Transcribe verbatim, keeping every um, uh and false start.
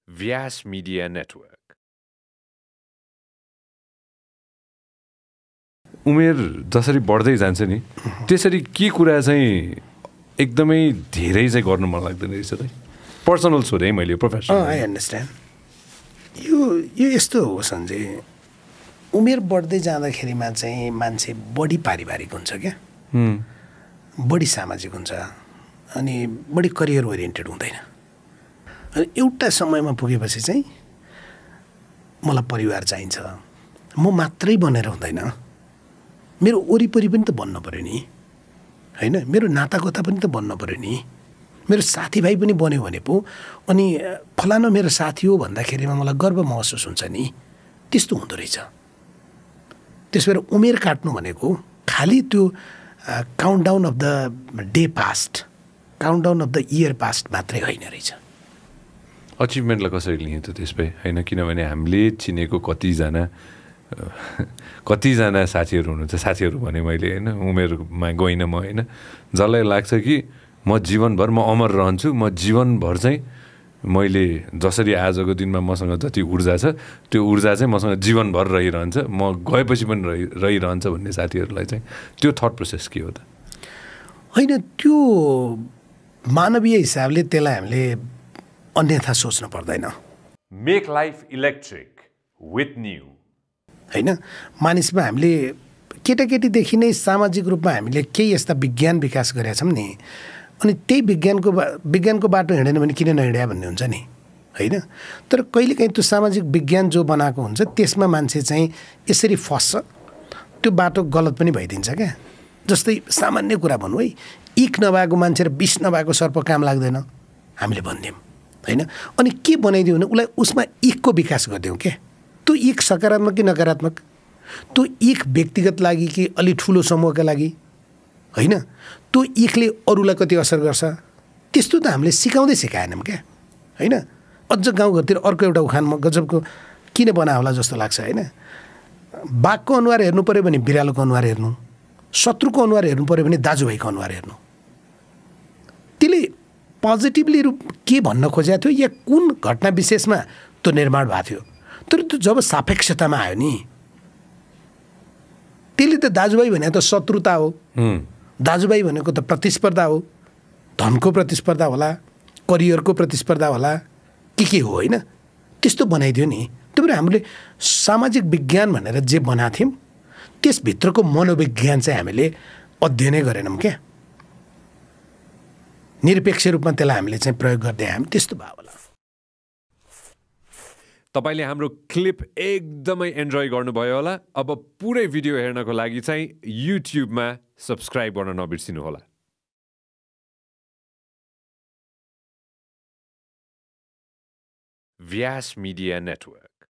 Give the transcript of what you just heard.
Vyas Media Network. उमेर जसरी बढ्दै जान्छ नि त्यसरी के कुरा चाहिँ एकदमै धेरै चाहिँ गर्नु मन लाग्दैन रहेछ त पर्सनल छोरे मैले प्रोफेसनल आई अन्डरस्ट्यान्ड यो यो यस्तो हो सञ्जय उमेर बढ्दै जाँदाखेरिमा चाहिँ मान्छे बढी पारिवारिक हुन्छ क्या बढी सामाजिक हुन्छ अनि बढी करियर ओरिएन्टेड हुँदैन अनि एउटा समयमा पुगेपछि चाहिँ मलाई परिवार चाहिन्छ म मात्रै बनेर हुँदैन मेरो वरिपरि पनि त बन्न पर्यो नि हैन मेरो नातागोता पनि त बन्न पर्यो नि मेरो साथीभाइ पनि बन्यो भने पो अनि फलानु मेरो साथी हो भन्दाखेरिमा मलाई गर्व महसुस हुन्छ नि त्यस्तो हुँदो रहेछ त्यसो भएर उमेर काट्नु भनेको खालि त्यो countdown of the day past countdown of the year past मात्रै होइन रहेछ अचिभमेन्टलाई कसरी लिएँ त त्यसमै होइन किनभने हामीले चिनेको कतिजना कतिजना साथीहरू हुनुहुन्छ साथीहरू भने मैले होइन उमेरमा गइनँ म होइन जसलाई लाग्छ कि म जीवनभर म अमर रहन्छु म जीवनभर चाहिँ मैले जसरी आजको दिनमा मसँग जति ऊर्जा छ त्यो ऊर्जा चाहिँ मसँग जीवनभर रहिरहन्छ म गएपछि पनि रहि रहिरहन्छ भन्ने साथीहरूलाई चाहिँ त्यो थट प्रोसेस के हो त होइन त्यो मानवीय हिसाबले त्यसलाई हामीले अन्यथा सोच्नु पर्दैन make life electric with new हैन मानिसमा हामीले केटाकेटीदेखि नै सामाजिक रूपमा हामीले केही यस्ता विज्ञान विकास गरेका छौँ नि अनि त्यही विज्ञानको विज्ञानको बाटो हिँडेन भने किन नहिँड्या भन्ने हुन्छ नि होइन तर कहिलेकाहीँ त्यो सामाजिक विज्ञान जो बनाएको हुन्छ त्यसमा मान्छे चाहिँ यसरी फस्छ त्यो बाटो गलत पनि भइदिन्छ क्या जस्तै सामान्य कुरा भनौँ है इक नभएको मान्छे र विष नभएको सर्प काम लाग्दैन हामीले भनिदियौँ होइन अनि के बनाइदियो भने उसलाई उसमा इकको विकास गरिदिउँ क्या त्यो इक सकारात्मक कि नकारात्मक त्यो इक व्यक्तिगत लागि कि अलि ठुलो समूहका लागि होइन त्यो इकले अरूलाई कति असर गर्छ त्यस्तो त हामीले सिकाउँदै सिकाएनौँ क्या होइन अझ गाउँघरतिर अर्को एउटा उखानमा गजबको किन बना होला जस्तो लाग्छ होइन बाघको अनुहार हेर्नु पऱ्यो भने बिरालोको अनुहार हेर्नु शत्रुको अनुहार हेर्नु पऱ्यो भने दाजुभाइको अनुहार हेर्नु त्यसले पोजिटिभली रूप के भन्न खोजेको थियो या कुन घटना विशेषमा त्यो निर्माण भएको थियो तर त्यो जब सापेक्षतामा आयो नि त्यसले त दाजुभाइ भनेको त शत्रुता हो दाजुभाइ भनेको त प्रतिस्पर्धा हो धनको प्रतिस्पर्धा होला करियरको प्रतिस्पर्धा होला के के हो होइन त्यस्तो बनाइदियो नि त्यो भएर हामीले सामाजिक विज्ञान भनेर जे बनाएको थियौँ त्यसभित्रको मनोविज्ञान चाहिँ हामीले अध्ययनै गरेनौँ क्या निरपेक्ष रूपमा त्यसलाई हामीले चाहिँ प्रयोग गर्दै आयौँ त्यस्तो भयो होला तपाईले हाम्रो क्लिप एकदमै एन्जोय गर्नुभयो होला अब पुरै भिडियो हेर्नको लागि चाहिँ युट्युबमा सब्स्क्राइब गर्न नबिर्सिनु होला Vyas Media Network